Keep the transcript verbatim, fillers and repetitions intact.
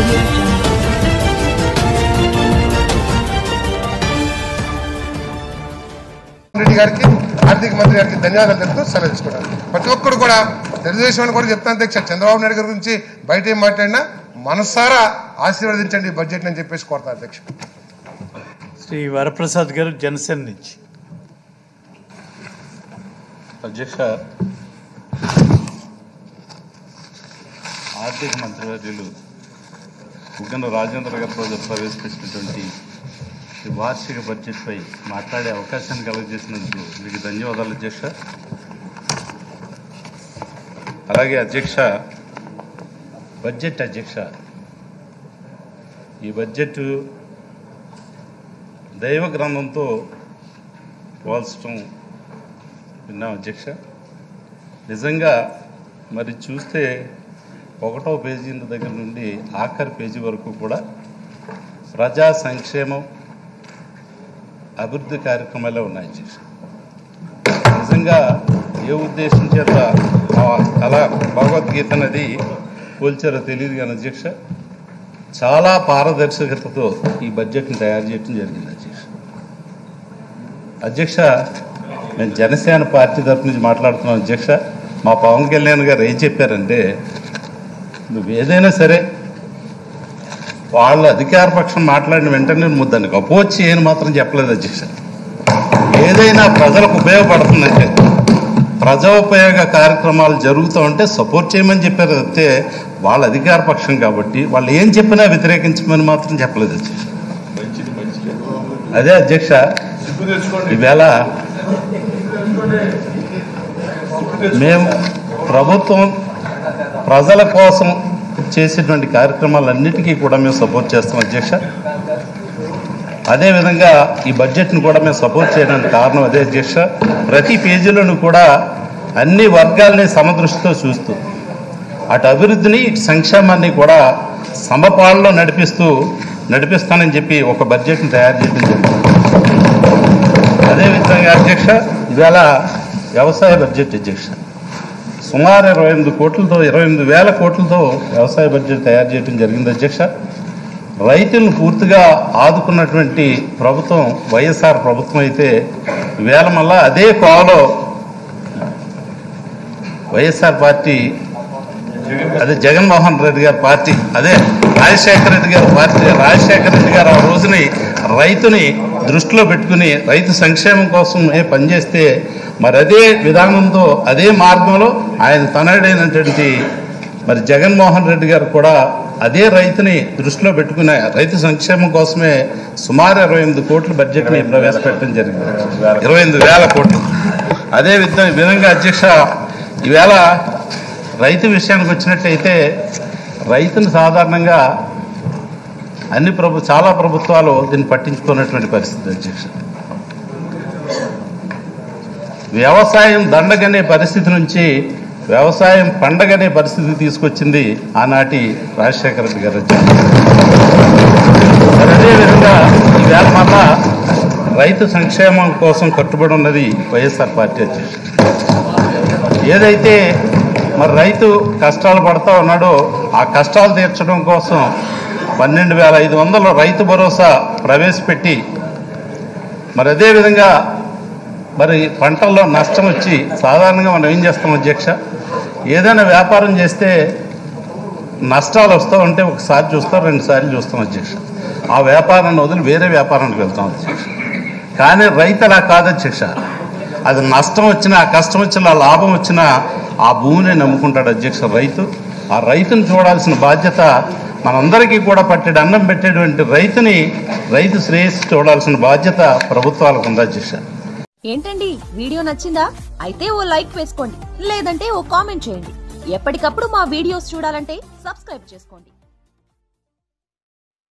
రెడ్డి గారికి ఆర్థిక మంత్రి గారికి ధన్యవాదాలు తెలుపుతూ సెలవు తీసుకున్నాను. ప్రతి ఒక్కరు కూడా తెలుగుదేశం కూడా చెప్తాను అధ్యక్ష, చంద్రబాబు నాయుడు గారి గురించి బయట ఏం మాట్లాడినా మనసారా ఆశీర్వదించండి ఈ బడ్జెట్ అని చెప్పేసి కోరుతాను అధ్యక్ష. శ్రీ వరప్రసాద్ గారు జనసేన నుంచి. అధ్యక్ష, ఆర్థిక మంత్రివర్యులు బుగ్గన రాజేంద్ర గారు ప్రవేశపెట్టినటువంటి ఈ వార్షిక బడ్జెట్పై మాట్లాడే అవకాశాన్ని కలుగజేసినందుకు మీకు ధన్యవాదాలు అధ్యక్ష. అలాగే అధ్యక్ష, బడ్జెట్ అధ్యక్ష ఈ బడ్జెట్ దైవ గ్రంథంతో పోల్చడం విన్నాం అధ్యక్ష. నిజంగా మరి చూస్తే ఒకటో పేజీ దగ్గర నుండి ఆఖరి పేజీ వరకు కూడా ప్రజా సంక్షేమం అభివృద్ధి కార్యక్రమాలే ఉన్నాయి అధ్యక్ష. నిజంగా ఏ ఉద్దేశం చేత అలా భగవద్గీత అనేది పోల్చారో తెలియదు కానీ అధ్యక్ష, చాలా పారదర్శకతతో ఈ బడ్జెట్ని తయారు చేయడం జరిగింది అధ్యక్ష. అధ్యక్ష, నేను జనసేన పార్టీ తరఫు నుంచి మాట్లాడుతున్నాను అధ్యక్ష. మా పవన్ కళ్యాణ్ గారు ఏం చెప్పారంటే, నువ్వు ఏదైనా సరే వాళ్ళ అధికార పక్షం మాట్లాడిన వెంటనే నువ్వు దానికి అపోజ్ చేయని మాత్రం చెప్పలేదు అధ్యక్ష. ఏదైనా ప్రజలకు ఉపయోగపడుతుందంటే, ప్రజోపయోగ కార్యక్రమాలు జరుగుతూ ఉంటే సపోర్ట్ చేయమని చెప్పారు తప్పితే వాళ్ళ అధికార పక్షం కాబట్టి వాళ్ళు ఏం చెప్పినా వ్యతిరేకించమని మాత్రం చెప్పలేదు అధ్యక్ష. అదే అధ్యక్ష, ఈవేళ మేము ప్రభుత్వం ప్రజల కోసం చేసేటువంటి కార్యక్రమాలన్నిటికీ కూడా మేము సపోర్ట్ చేస్తాం అధ్యక్ష. అదేవిధంగా ఈ బడ్జెట్ను కూడా మేము సపోర్ట్ చేయడానికి కారణం అదే అధ్యక్ష. ప్రతి పేజీలోనూ కూడా అన్ని వర్గాలని సమదృష్టితో చూస్తూ అటు అభివృద్ధిని ఇటు సంక్షేమాన్ని కూడా సమపాలలో నడిపిస్తూ నడిపిస్తానని చెప్పి ఒక బడ్జెట్ని తయారు చేయడం జరిగింది. అదేవిధంగా అధ్యక్ష, ఇవాళ వ్యవసాయ బడ్జెట్ అధ్యక్ష సుమారు ఇరవై ఎనిమిది కోట్లతో ఇరవై ఎనిమిది వేల కోట్లతో వ్యవసాయ బడ్జెట్ తయారు చేయడం జరిగింది అధ్యక్ష. రైతులను పూర్తిగా ఆదుకున్నటువంటి ప్రభుత్వం వైఎస్ఆర్ ప్రభుత్వం అయితే వేల మళ్ళా అదే కోవలో వైఎస్ఆర్ పార్టీ, అదే జగన్మోహన్ రెడ్డి గారి పార్టీ, అదే రాజశేఖర రెడ్డి గారి పార్టీ రాజశేఖర రెడ్డి గారు ఆ రోజుని రైతుని దృష్టిలో పెట్టుకుని రైతు సంక్షేమం కోసం పనిచేస్తే మరి అదే విధానంతో అదే మార్గంలో ఆయన తనయుడైనటువంటి మరి జగన్మోహన్ రెడ్డి గారు కూడా అదే రైతుని దృష్టిలో పెట్టుకునే రైతు సంక్షేమం కోసమే సుమారు ఇరవై ఎనిమిది కోట్ల బడ్జెట్ని ప్రవేశపెట్టడం జరిగింది. ఇరవై ఎనిమిది వేల కోట్లు. అదే విధంగా అధ్యక్ష, ఈవేళ రైతు విషయానికి వచ్చినట్టయితే రైతును సాధారణంగా అన్ని ప్రభు చాలా ప్రభుత్వాలు దీన్ని పట్టించుకున్నటువంటి పరిస్థితి అధ్యక్ష. వ్యవసాయం దండగనే పరిస్థితి నుంచి వ్యవసాయం పండగనే పరిస్థితి తీసుకొచ్చింది ఆనాటి రాజశేఖర రెడ్డి గారు. అదేవిధంగా ఈవేళ మళ్ళా రైతు సంక్షేమం కోసం కట్టుబడి ఉన్నది వైఎస్ఆర్ పార్టీ అధ్యక్ష. ఏదైతే మరి రైతు కష్టాలు పడుతూ ఉన్నాడో ఆ కష్టాలు తీర్చడం కోసం పన్నెండు వేల ఐదు వందల రైతు భరోసా ప్రవేశపెట్టి మరి అదేవిధంగా మరి పంటల్లో నష్టం వచ్చి సాధారణంగా మనం ఏం చేస్తాం అధ్యక్ష, ఏదైనా వ్యాపారం చేస్తే నష్టాలు వస్తూ ఉంటే ఒకసారి చూస్తాం, రెండు సార్లు చూస్తాం అధ్యక్ష. ఆ వ్యాపారాన్ని వదిలి వేరే వ్యాపారానికి వెళ్తాం అధ్యక్ష. కానీ రైతు అలా కాదు అధ్యక్ష. అది నష్టం వచ్చినా కష్టం వచ్చినా లాభం వచ్చినా ఆ భూమిని నమ్ముకుంటాడు అధ్యక్ష రైతు. ఆ రైతును చూడాల్సిన బాధ్యత మనందరికీ కూడా పట్టేడు అన్నం పెట్టేటువంటి రైతుని రైతు శ్రేయస్సు చూడాల్సిన బాధ్యత ప్రభుత్వాలకు ఉంది అధ్యక్ష. ఏంటండి వీడియో నచ్చిందా? అయితే ఓ లైక్ వేసుకోండి, లేదంటే ఓ కామెంట్ చేయండి. ఎప్పటికప్పుడు మా వీడియోస్ చూడాలంటే సబ్స్క్రైబ్ చేసుకోండి.